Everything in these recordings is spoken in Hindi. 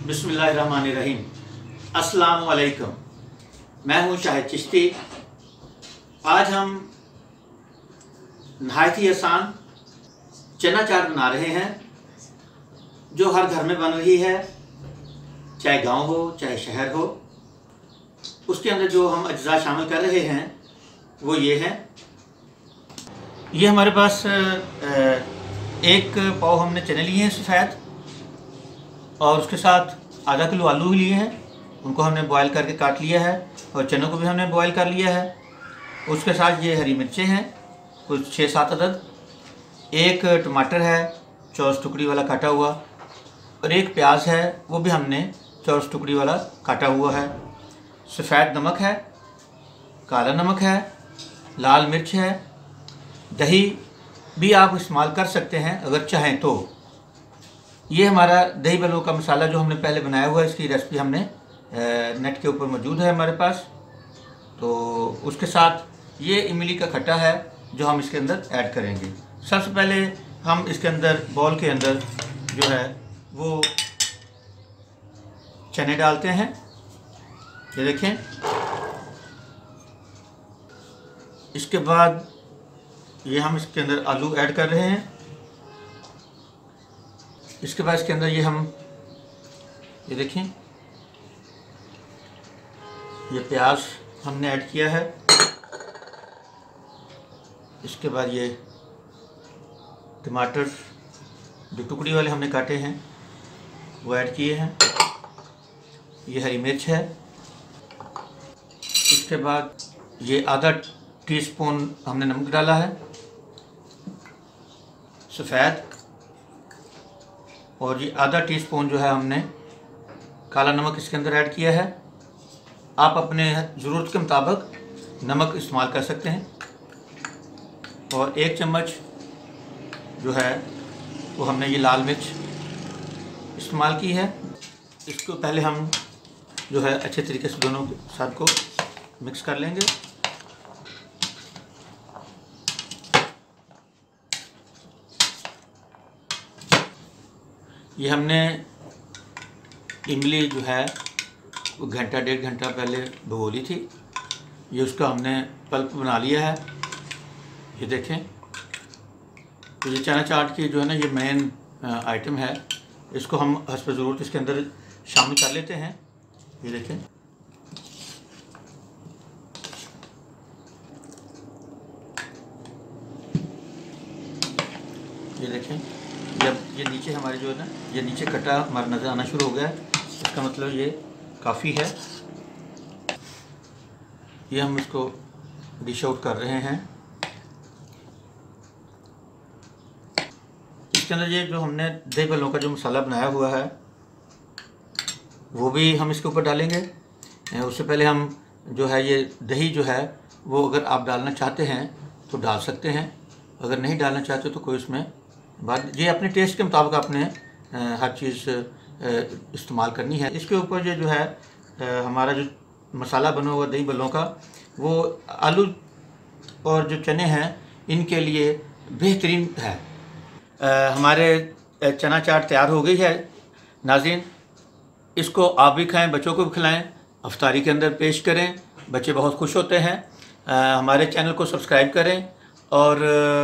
बिस्मिल्लाहिर्रहमानिर्रहीम। अस्सलामु अलैकुम। मैं हूँ शाहिद चिश्ती। आज हम नहायत ही आसान चना चाट बना रहे हैं जो हर घर में बन रही है, चाहे गांव हो चाहे शहर हो। उसके अंदर जो हम अज्जा शामिल कर रहे हैं वो ये हैं। ये हमारे पास एक पाव हमने चने लिए हैं सफ़ेद, और उसके साथ आधा किलो आलू लिए हैं। उनको हमने बॉयल करके काट लिया है, और चनों को भी हमने बॉयल कर लिया है। उसके साथ ये हरी मिर्चें हैं कुछ 6-7 अदद, एक टमाटर है चौरस टुकड़ी वाला काटा हुआ, और एक प्याज है वो भी हमने चौरस टुकड़ी वाला काटा हुआ है। सफ़ेद नमक है, काला नमक है, लाल मिर्च है, दही भी आप इस्तेमाल कर सकते हैं अगर चाहें तो। ये हमारा दही बल्लों का मसाला जो हमने पहले बनाया हुआ है, इसकी रेसिपी हमने नेट के ऊपर मौजूद है हमारे पास। तो उसके साथ ये इमली का खट्टा है जो हम इसके अंदर ऐड करेंगे। सबसे पहले हम इसके अंदर बॉल के अंदर जो है वो चने डालते हैं। ये देखें। इसके बाद ये हम इसके अंदर आलू ऐड कर रहे हैं। इसके बाद इसके अंदर ये देखें, ये प्याज हमने ऐड किया है। इसके बाद ये टमाटर जो टुकड़ी वाले हमने काटे हैं वो ऐड किए हैं। ये हरी मिर्च है। इसके बाद ये आधा टीस्पून हमने नमक डाला है सफ़ेद, और ये आधा टीस्पून जो है हमने काला नमक इसके अंदर ऐड किया है। आप अपने ज़रूरत के मुताबिक नमक इस्तेमाल कर सकते हैं। और 1 चम्मच जो है वो हमने ये लाल मिर्च इस्तेमाल की है। इसको पहले हम जो है अच्छे तरीके से दोनों के साथ को मिक्स कर लेंगे। ये हमने इमली जो है वो घंटा 1.5 घंटा पहले भिगो ली थी। ये उसका हमने पल्प बना लिया है। ये देखें। तो ये चना चाट की जो है ना ये मेन आइटम है। इसको हम हस्ब ज़रूरत इसके अंदर शामिल कर लेते हैं। ये देखें। ये देखें, जब ये नीचे हमारे जो है ना ये नीचे कटा हमारा नज़र आना शुरू हो गया है, इसका मतलब ये काफ़ी है। ये हम इसको डिश आउट कर रहे हैं। इसके अंदर ये जो हमने दही बल्लों का जो मसाला बनाया हुआ है वो भी हम इसके ऊपर डालेंगे। उससे पहले हम जो है ये दही जो है वो अगर आप डालना चाहते हैं तो डाल सकते हैं, अगर नहीं डालना चाहते तो कोई उसमें बात। ये अपने टेस्ट के मुताबिक आपने हर चीज़ इस्तेमाल करनी है। इसके ऊपर ये जो है हमारा जो मसाला बना हुआ दही बल्लों का वो आलू और जो चने हैं इनके लिए बेहतरीन है। हमारे चना चाट तैयार हो गई है नाज़रीन। इसको आप भी खाएं, बच्चों को भी खिलाएं, अफ्तारी के अंदर पेश करें। बच्चे बहुत खुश होते हैं। हमारे चैनल को सब्सक्राइब करें और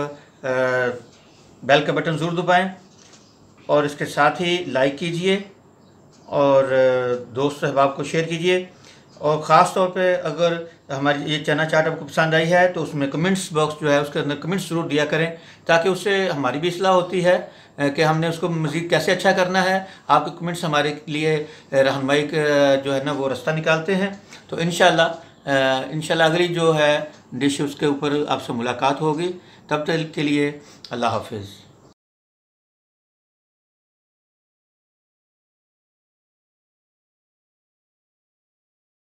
बेल का बटन ज़रूर दबाएं, और इसके साथ ही लाइक कीजिए और दोस्त अहबाब को शेयर कीजिए। और ख़ास तौर पे अगर हमारी ये चना चाट आपको पसंद आई है तो उसमें कमेंट्स बॉक्स जो है उसके अंदर कमेंट्स ज़रूर दिया करें, ताकि उससे हमारी भी इस्लाह होती है कि हमने उसको मज़ीद कैसे अच्छा करना है। आपके कमेंट्स हमारे लिए रहनुमाई जो है ना वो रास्ता निकालते हैं। तो इंशाल्लाह अगली जो है डिश उसके ऊपर आपसे मुलाकात होगी। तब तक के लिए अल्लाह हाफ़िज़।